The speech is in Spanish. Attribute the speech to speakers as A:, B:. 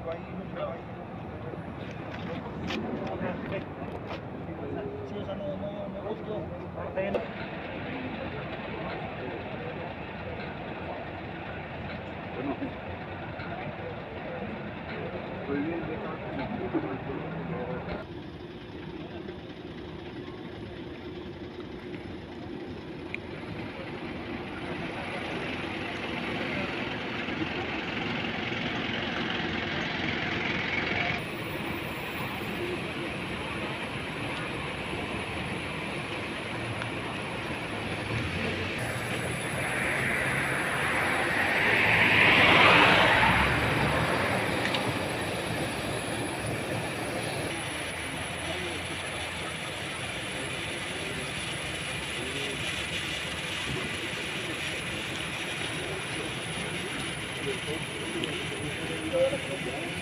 A: Sí, o sea, no busco.
B: Bueno, muy bien,
A: Todo lo que